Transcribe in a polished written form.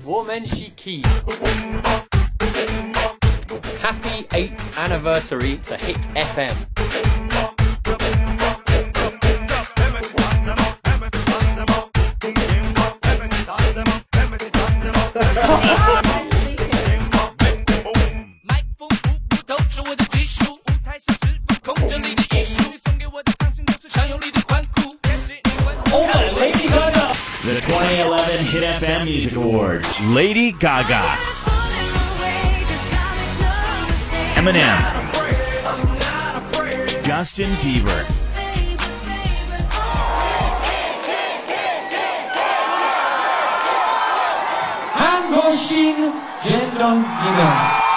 Womenshi Keane. Happy 8th anniversary to Hit FM. The 2011 Hit FM Music Awards. Lady Gaga, Eminem, Justin Bieber, 한국신 젠런 이명.